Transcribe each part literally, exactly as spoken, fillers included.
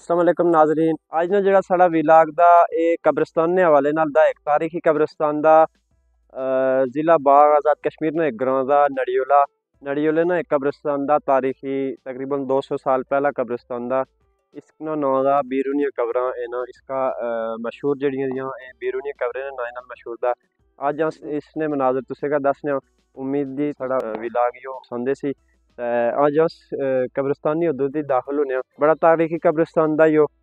अस्सलाम वालेकुम नाजरीन। आज ना जो साड़ा विलाग दा ये कब्रिस्तान ने हवाले नाल दा एक तारीखी कब्रिस्तान दा जिला बाग आज़ाद कश्मीर ने एक ग्रां दा नड़ियोला नड़ियोले ना एक कब्रिस्तान दा तारीखी तकरीबन दो सौ साल पहला कब्रिस्तान दा इसका नाम दा बीरूनिया कब्रां है ना। इसका मशहूर जड़ियां बीरूनिया कब्रें नाम नाल मशहूर दा अज अस इसने मनाजर तुसें का दसने उम्मीद दी साड़ा विलाग यो संदे सी। अज अस कब्रिस्तानी उद्धर दी दाखिल होने बड़ा तारीखी कब्रिस्तान दा यो।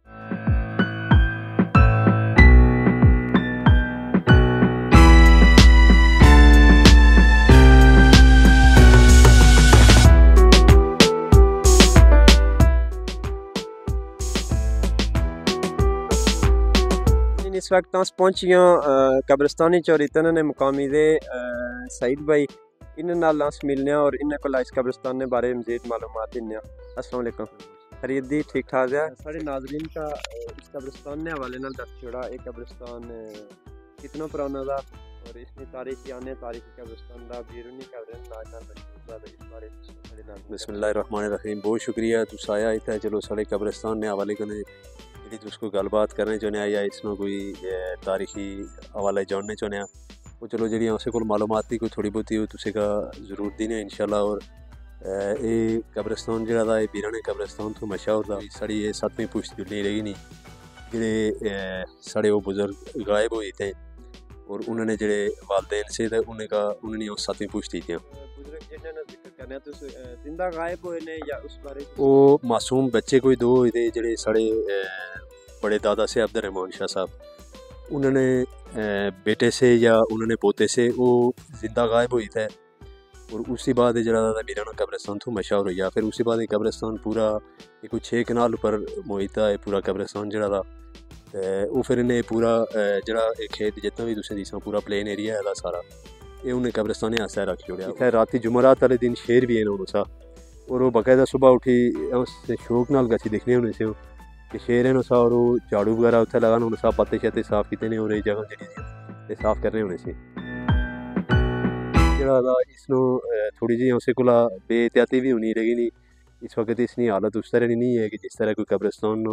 इस वक्त अस पहुंचियां कब्रिस्तानी चोर इतने ने मुकामी दे सईद भाई इन नाल अस मिलने और इन को इस कब्रिस्तान के बारे में मजीद मालूमात देने। अस्सलाम वालेकुम खरीद दी ठीक ठाक है साढ़े नाजरीन का इस कब्रिस्तान ने हवाले नाल दस छोड़ा। एक कब्रिस्तान कितना पुराना था और इसमें तारीखी आने तारीखी कब्रिस्तान दा बीरूनी कब्रें नाल नाल मशहूर है। इस बारे में बिस्मिल्लाहिर्रहमानिर्रहीम बहुत शुक्रिया तुस आया इतना चलो साढ़े कब्रिस्तान ने हवाले कने जी तुसको गलबात करने चाहने या इसमें कोई तारीखी हवाले जानने चाहने वो चलो जी उसे को मालूमात थी कोई थोड़ी बहुती तुसे का जरूर देने इंशाल्लाह। और ये कब्रिस्तान जरा था बीराने कब्रिस्तान तो मशहूर था साड़ी ये सतवीं पुश्त नहीं रही नहीं जेडे साढ़े वो बुजुर्ग गायब हुए थे और उन्होंने जेडे वालदेन से उन्हें का उन्होंने वो सतवीं पुश्त थी वो मासूम बच्चे कोई दो हुए थे जेडे साढ़े बड़े दादा से अब्दुर्रहमान शाह साहब उन्होंने बेटे से या उन्होंने पोते से वो जिंदा गायब हुई थे और उसी बाद जरा बीराना कब्रिस्तान तो मशहूर हो गया। फिर उसी बाद कब्रिस्तान पूरा एक छे कनाल पर मोहिता है पूरा कब्रिस्तान जरा था वो फिर इन्हें पूरा जरा खेत जितना भी तुसें दिसा पूरा प्लेन एरिया है सारा ये उन्हें कब्रिस्तान आस्ते रख छोड़ा। खैर राती जुमरात वाले दिन शेर भी है ना सा और वो बकायदा सुबह उठी उससे शौक नाल गसी दिखने होने से कि शेर है ना सा और वो झाड़ू वगैरह उत्थे लगाना होने सा पत्ते शत्ते साफ किते ने और ये जगह जी साफ करने होने से जरा इसनो थोड़ी जी उसे कोला बेहतियाती भी होनी रहेगी नहीं। इस वक्त इसकी हालत उस तरह नहीं है कि जिस तरह कोई कब्रिस्तान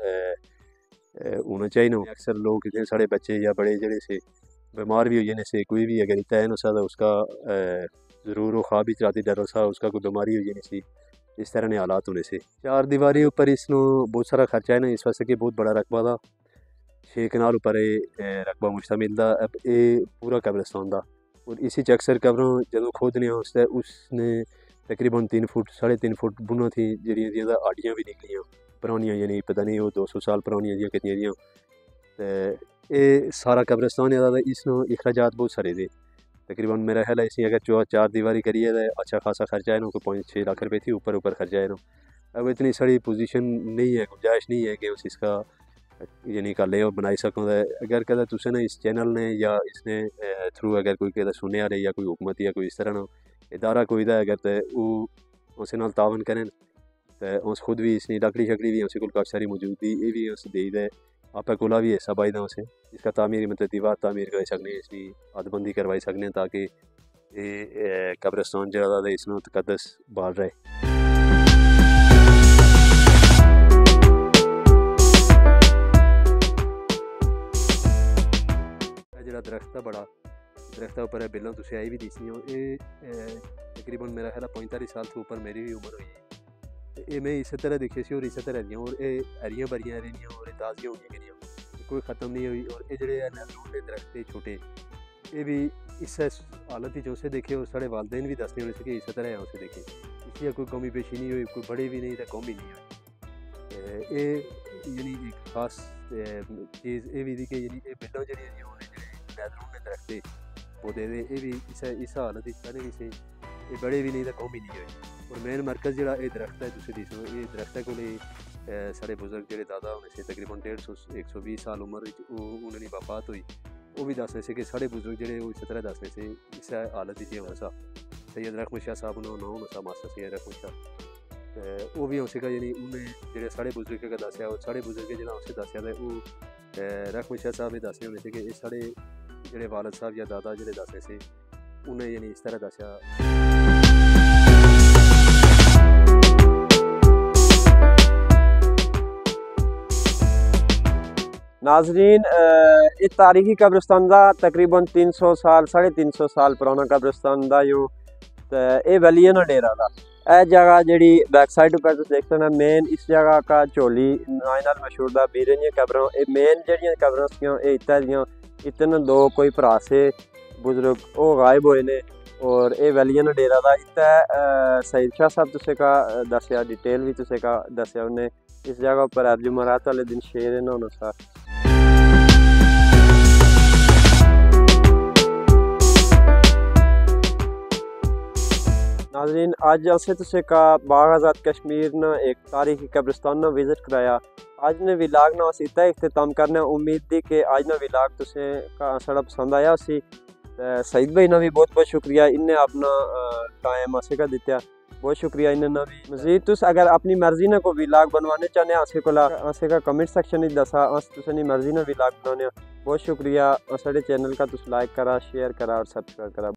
होना चाहिए ना। अक्सर लोग कितने साढ़े बच्चे या बड़े जड़े से बीमार भी हो जाने से कोई भी अगर इतना है ना सा उसका ज़रूर वो खा भी चलाती डर सा उसका कोई बीमारी हो जाने से इस तरह ने हालात होने से चार दीवारी ऊपर इसनो बहुत सारा खर्चा है ना। इस वास्ते कि बहुत बड़ा रकबा था छे कनाल ऊपर रकबा मुश्तमिल था अब ये पूरा कब्रिस्तान था और इसी च अक्सर कब्रों जो खोदने उसने उसने तकरीबन तीन फुट साढ़े तीन फुट बुना थी जड़ियाँ आडियाँ भी निकलियाँ पुरानियाँ यानी पता नहीं वो दो सौ साल पुरानियाँ जी कितनी दियाँ तो ये सारा कब्रिस्तान है इसनो अखराजात बहुत सारे थे तकरीबन मेरा ख्याल है इसी अगर जो चार दीवारी करिए तो अच्छा खासा खर्चा है ना कोई पाँच छः लाख रुपये थी ऊपर ऊपर खर्चा है ना। अब इतनी सारी पोजीशन नहीं है गुंजाइश नहीं है कि उस इसका यानी का ले बनाई सकूँ। अगर कदा तुसे ना इस चैनल ने या इसने थ्रू अगर कोई कदा सुने आ रहे या कोई हुकूमत या कोई इस तरह ना इदारा कोई दा अगर तो वो उस नाल तावन करें तो उस खुद भी इसनी लकड़ी शकड़ी भी उस को काफ़ी सारी मौजूद थी ये भी उस दे दे आप कोला भी ऐसा बाई उसे इसका तामीर मतलब दीवार तामीर कर सकने इसकी हदबंदी करवाई सकने ताकि ये कब्रिस्तान जरा इसमें तकद्दस बाल रहे। जरा दरख्त बड़ा दरख्त ऊपर है बिलों तुझे आई भी दिसनी हो ये तकरीबन मेरा ख्याल पैंतालीस साल से ऊपर मेरी भी उम्र हुई है ये मैं इस तरह देखे सी और इस तरह रही और ये हरियाँ भरियाँ रही और ताज़ियाँ होगी गई कोई ख़त्म नहीं हुई। और ये जोड़े नजरूल दरख्त छोटे ये भी इस हालत ही उसे देखे और साढ़े वालदेन भी दसने होने से इस तरह है उसे देखे इसलिए कोई कमी पेशी नहीं हुई कोई बड़े भी नहीं तो कौमी नहीं हुई। ये यानी एक खास चीज़ ये भी थी कि यानी बिल्लों जी नजरूल दरख्त पौधे दे ये भी इस इस हालत पहले भी से ये बड़े भी नहीं तो कौमी नहीं हुई। और मेन मरकज़ जो ये दरख्त है तुम दिसो ये दरख्त को साढ़े बुजुर्ग जो दादा होने से तकरीबन डेढ़ सौ एक सौ बीस साल उम्र उन्होंने वफात हुई वो भी दसने से कि साढ़े बुजुर्ग जो इस तरह दसने से इस हालत ही होना सा सैयद रहमत शाह साहब ने ना होना सा मास्टर सैयद रहमत शाह वो भी उसे का यानी उन्हें जो साढ़े बुजुर्ग का दसिया और साढ़े बुजुर्ग जो उसे दसिया था वो रहमत शाह साहब ने दसने होने से कि साढ़े जो वालद साहब या दादा जो दसने से उन्हें यानी इस तरह दसिया। नाजरीन इस तारीखी कब्रिस्तान का तकरीबन तीन सौ साल साढ़े तीन सौ साल पुराना कब्रिस्तान का यूँ तो ये वैली है ना डेरा का यह जगह जी बैक साइड पर तुम देख सकते मेन इस जगह का झोली नाम नाल मशहूर दा बीरे दी कब्रां ये मेन जड़ियाँ कब्रां सियां ये इत्ता दियां इतने दो कोई भरा से बुजुर्ग वो गायब होए ने और ये वैली है ना डेरा का इत्ता सईद शाह साहब तुसे का दसिया डिटेल भी तुसे का दसिया उन्हें इस जगह पर अज जुमरात वाले दिन शेर है ना उन्होंने सा नाज़रीन अज असें तुसें का बाग आज़ाद कश्मीर न एक तारीखी कब्रिस्तान न विजिट कराया। अज ने विलाग न अस इतना इख्तिताम करने उम्मीद थी कि अज न विलाग तुसें का साड़ा पसंद आया उसी सईद भाई ना भी बहुत बहुत शुक्रिया इन्हें अपना टाइम असें का दित्ता बहुत शुक्रिया इन्हें ना भी मजीद तुस अगर अपनी मर्जी ने को विलाग बनवाने चाहने असें कोला असें का कमेंट सेक्शन दसा अस तुसें मर्जी ने विलाग बनाने बहुत शुक्रिया साढ़े चैनल का तुस लाइक करा शेयर करा और सब्सक्राइब करा।